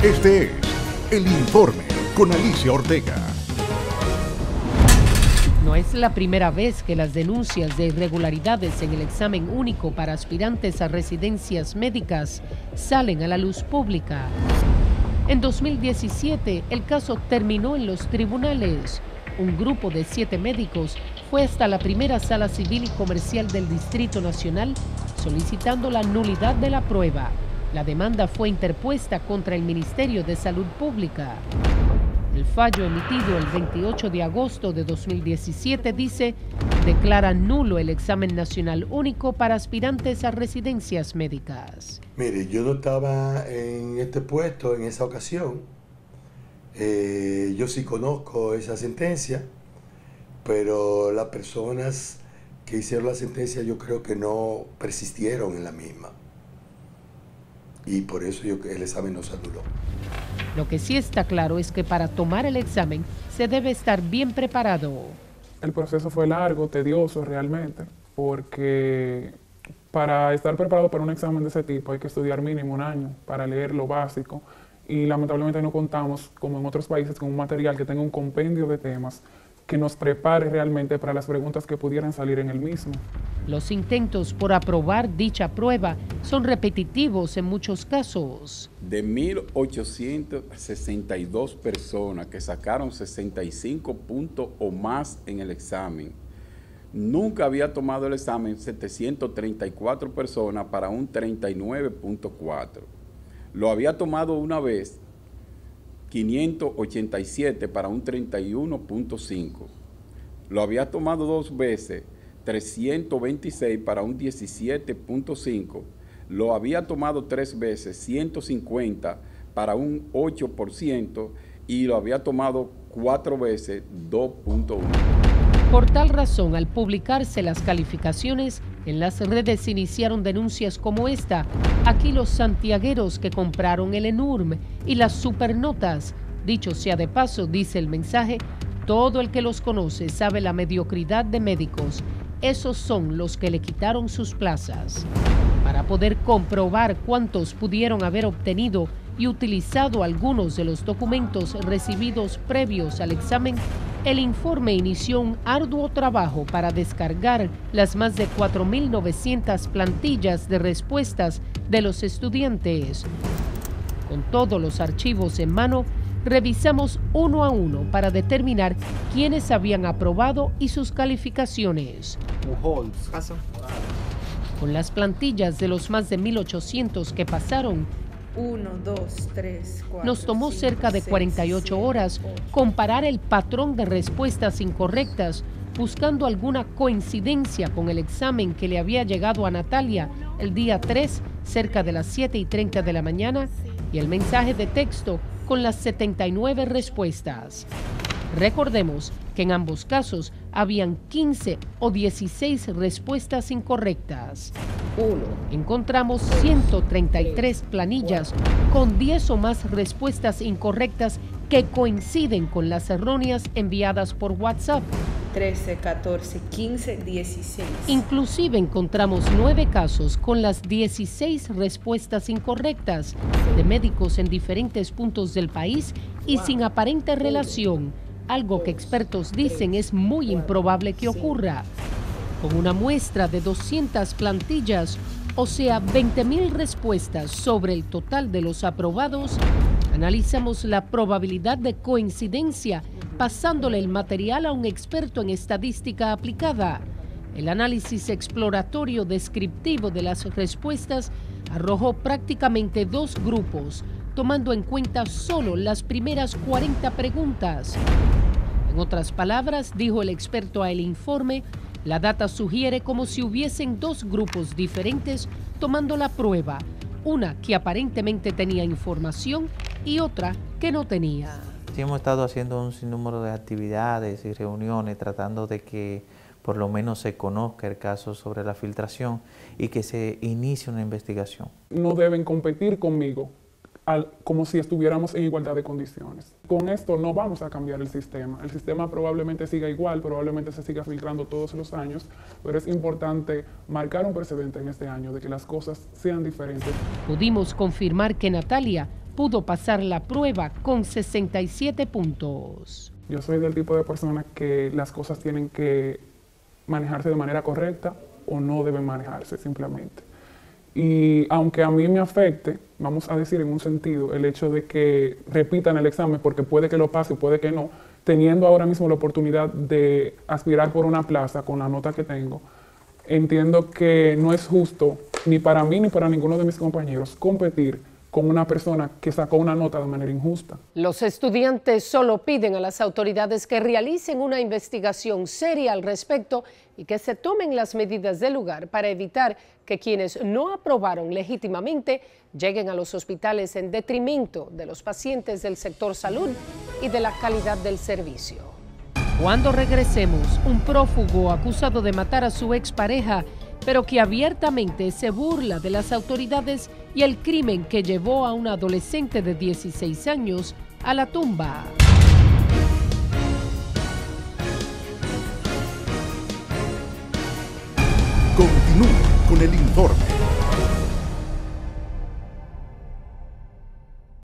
Este es El Informe con Alicia Ortega. No es la primera vez que las denuncias de irregularidades en el examen único para aspirantes a residencias médicas salen a la luz pública. En 2017, el caso terminó en los tribunales. Un grupo de 7 médicos fue hasta la primera sala civil y comercial del Distrito Nacional solicitando la nulidad de la prueba. La demanda fue interpuesta contra el Ministerio de Salud Pública. El fallo emitido el 28 de agosto de 2017 dice: declara nulo el examen nacional único para aspirantes a residencias médicas. Mire, yo no estaba en este puesto en esa ocasión. Yo sí conozco esa sentencia, pero las personas que hicieron la sentencia yo creo que no persistieron en la misma. Y por eso el examen no se anuló. Lo que sí está claro es que para tomar el examen se debe estar bien preparado. El proceso fue largo, tedioso realmente, porque para estar preparado para un examen de ese tipo hay que estudiar mínimo un año para leer lo básico y lamentablemente no contamos, como en otros países, con un material que tenga un compendio de temas que nos prepare realmente para las preguntas que pudieran salir en el mismo. Los intentos por aprobar dicha prueba son repetitivos en muchos casos. De 1.862 personas que sacaron 65 puntos o más en el examen, nunca había tomado el examen 734 personas para un 39.4. Lo había tomado una vez 587 para un 31.5. Lo había tomado 2 veces 326 para un 17.5. Lo había tomado 3 veces 150 para un 8% y lo había tomado 4 veces 2.1. Por tal razón, al publicarse las calificaciones, en las redes se iniciaron denuncias como esta. Aquí los santiagueros que compraron el ENURM y las supernotas. Dicho sea de paso, dice el mensaje, todo el que los conoce sabe la mediocridad de médicos. Esos son los que le quitaron sus plazas. Para poder comprobar cuántos pudieron haber obtenido y utilizado algunos de los documentos recibidos previos al examen, el informe inició un arduo trabajo para descargar las más de 4.900 plantillas de respuestas de los estudiantes. Con todos los archivos en mano, revisamos uno a uno para determinar quiénes habían aprobado y sus calificaciones. Con las plantillas de los más de 1.800 que pasaron, 1, 2, 3, 4, nos tomó 5, cerca de 6, 48 horas 7, 8. comparar el patrón de respuestas incorrectas, buscando alguna coincidencia con el examen que le había llegado a Natalia el día 3, cerca de las 7:30 de la mañana, y el mensaje de texto con las 79 respuestas. Recordemos que en ambos casos habían 15 o 16 respuestas incorrectas. Encontramos 133 planillas con 10 o más respuestas incorrectas que coinciden con las erróneas enviadas por WhatsApp. 13, 14, 15, 16. Inclusive encontramos 9 casos con las 16 respuestas incorrectas de médicos en diferentes puntos del país y sin aparente relación, algo que expertos dicen es muy improbable que ocurra. Con una muestra de 200 plantillas, o sea, 20.000 respuestas sobre el total de los aprobados, analizamos la probabilidad de coincidencia pasándole el material a un experto en estadística aplicada. El análisis exploratorio descriptivo de las respuestas arrojó prácticamente 2 grupos, tomando en cuenta solo las primeras 40 preguntas. En otras palabras, dijo el experto a El Informe, la data sugiere como si hubiesen 2 grupos diferentes tomando la prueba, una que aparentemente tenía información y otra que no tenía. Sí, hemos estado haciendo un sinnúmero de actividades y reuniones tratando de que por lo menos se conozca el caso sobre la filtración y que se inicie una investigación. No deben competir conmigo como si estuviéramos en igualdad de condiciones. Con esto no vamos a cambiar el sistema. El sistema probablemente siga igual, probablemente se siga filtrando todos los años, pero es importante marcar un precedente en este año de que las cosas sean diferentes. Pudimos confirmar que Natalia pudo pasar la prueba con 67 puntos. Yo soy del tipo de persona que las cosas tienen que manejarse de manera correcta o no deben manejarse simplemente. Y aunque a mí me afecte, vamos a decir en un sentido, el hecho de que repitan el examen, porque puede que lo pase y puede que no, teniendo ahora mismo la oportunidad de aspirar por una plaza con la nota que tengo, entiendo que no es justo ni para mí ni para ninguno de mis compañeros competir con una persona que sacó una nota de manera injusta. Los estudiantes solo piden a las autoridades que realicen una investigación seria al respecto y que se tomen las medidas del lugar para evitar que quienes no aprobaron legítimamente lleguen a los hospitales en detrimento de los pacientes del sector salud y de la calidad del servicio. Cuando regresemos, un prófugo acusado de matar a su expareja, pero que abiertamente se burla de las autoridades y el crimen que llevó a una adolescente de 16 años a la tumba. Continúa con el informe.